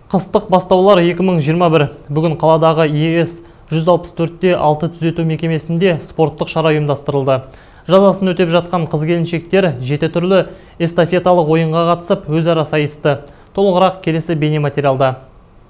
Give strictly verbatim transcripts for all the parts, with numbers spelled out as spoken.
Қыстық бастаулар екі мың жиырма бір. Бүгін қаладағы Е С жүз алпыс төртте алты түзету мекемесінде спорттық шара ұйымдастырылды. Жазасын өтеп жатқан қыз-келіншектер жеті түрлі эстафеталық ойынға қатысып, өзара сайысты. Толығырақ келесі бейнематериалда.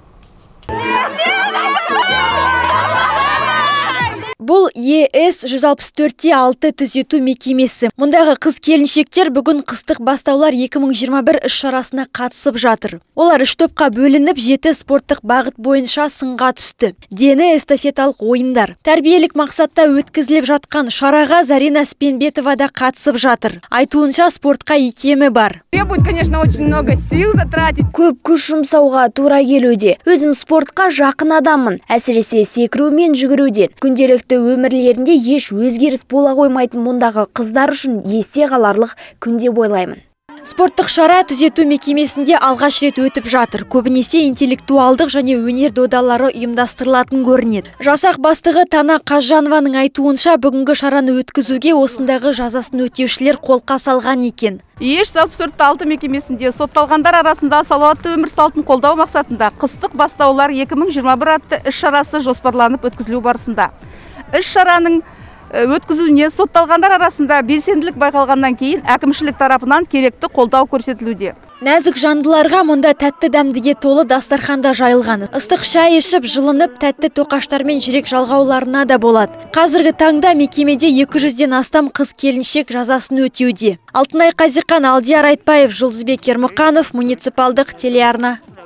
Бұл Е С жүз алпыс төртте алты түзету мекемесі. Мұндағы қыз-келіншектер бүгін қыстық бастаулар екі мың жиырма бір іс-шарасына қатысып жатыр. Олар үш топқа бөлініп, жеті спорттық бағыт бойынша сынға түсті. Дені эстафеталық ойындар. Тәрбиелік мақсатта өткізіліп жатқан шараға Зарина Спенбетова да қатысып жатыр. Айтуынша спортқа икемі бар. Требует, конечно, очень много сил затратить. Көп күш жұмсауға тура келуде. Өзім спортқа жақын адаммын. Әсіресе секіру мен жүгіруден. Күнделікті өмірлерінде еш өзгеріс бола қоймайтын мұндағы қыздар үшін есте қаларлық күнде бойлаймын. Спорттық шара түзету мекемесінде алғаш рет өтіп жатыр. Көбінесе интеллектуалдық және өнер додалары ұйымдастырылатын көрінеді. Жасақ бастығы Тана Қазжанованың айтуынша, бүгінгі шараны өткізуге осындағы жазасын өтеушілер қолқа салған екен. Е С жүз алпыс төртте алты мекемесінде сотталғандар арасында салауатты өмір салтын қолдау мақсатында қыстық бастаулар екі мың жиырма бір атты іс-шарасы жоспарланып өткізілу барысында. Іс-шараның өткізілуіне сотталғандар арасында белсенділік байқалғаннан кейін әкімшілік тарапынан керекті қолдау көрсетілуде. Нәзік жандыларға мұнда тәтті дәмдіге толы дастарханда жайылған. Ыстық шай ішіп, жылынып, тәтті тоқаштар мен жүрек жалғауларына да болады. Қазіргі таңда мекемеде екі жүзден астам қыз-келіншек жазасын өтеуде. Алтынай Қазиқан, Алдияр Айтбаев, Жұлдызбек Ермұқанов, муниципалдық телеарна.